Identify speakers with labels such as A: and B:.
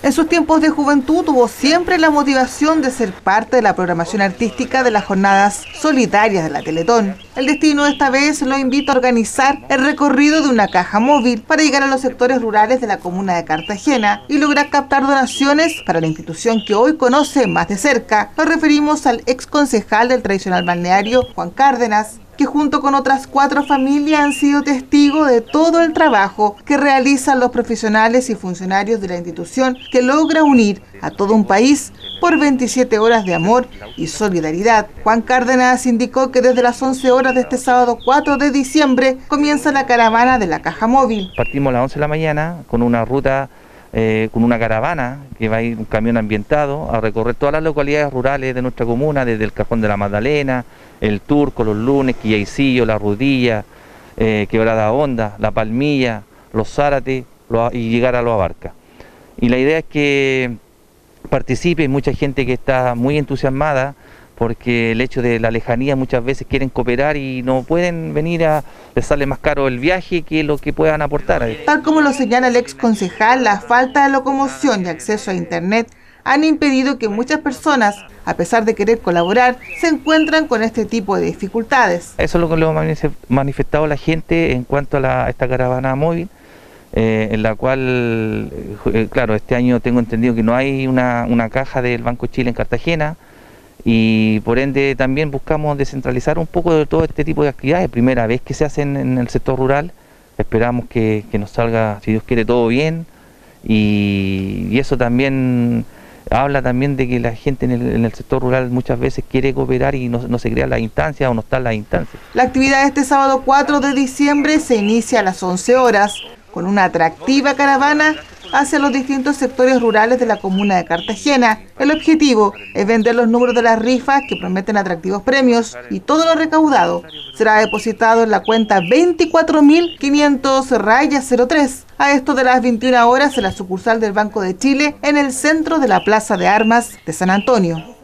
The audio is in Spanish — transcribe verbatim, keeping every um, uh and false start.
A: En sus tiempos de juventud tuvo siempre la motivación de ser parte de la programación artística de las jornadas solidarias de la Teletón. El destino esta vez lo invita a organizar el recorrido de una caja móvil para llegar a los sectores rurales de la comuna de Cartagena y lograr captar donaciones para la institución que hoy conoce más de cerca. Nos referimos al ex concejal del tradicional balneario, Juan Cárdenas, que junto con otras cuatro familias han sido testigos de todo el trabajo que realizan los profesionales y funcionarios de la institución, que logra unir a todo un país por veintisiete horas de amor y solidaridad. Juan Cárdenas indicó que desde las once horas de este sábado cuatro de diciembre comienza la caravana de la caja móvil.
B: Partimos a las once de la mañana con una ruta, eh, con una caravana que va a ir un camión ambientado a recorrer todas las localidades rurales de nuestra comuna, desde el Cajón de la Magdalena, El Turco, Los Lunes, Quillaisillo, La Rudilla, eh, Quebrada Honda, La Palmilla, Los Zárate lo, y llegar a Los Abarca. Y la idea es que participe, hay mucha gente que está muy entusiasmada porque el hecho de la lejanía muchas veces quieren cooperar y no pueden venir, a les sale más caro el viaje que lo que puedan aportar.
A: Tal como lo señala el ex concejal, la falta de locomoción y acceso a internet han impedido que muchas personas, a pesar de querer colaborar, se encuentran con este tipo de dificultades.
B: Eso es lo que lo ha manifestado la gente en cuanto a, la, a esta caravana móvil, eh, en la cual, eh, claro, este año tengo entendido que no hay una, una caja del Banco Chile en Cartagena y por ende también buscamos descentralizar un poco de todo este tipo de actividades. Primera vez que se hacen en el sector rural, esperamos que, que nos salga, si Dios quiere, todo bien y, y eso también habla también de que la gente en el, en el sector rural muchas veces quiere cooperar y no, no se crean las instancias o no están las instancias.
A: La actividad de este sábado cuatro de diciembre se inicia a las once horas con una atractiva caravana hacia los distintos sectores rurales de la comuna de Cartagena. El objetivo es vender los números de las rifas que prometen atractivos premios y todo lo recaudado será depositado en la cuenta veinticuatro mil quinientos cero tres. A esto de las veintiuna horas en la sucursal del Banco de Chile en el centro de la Plaza de Armas de San Antonio.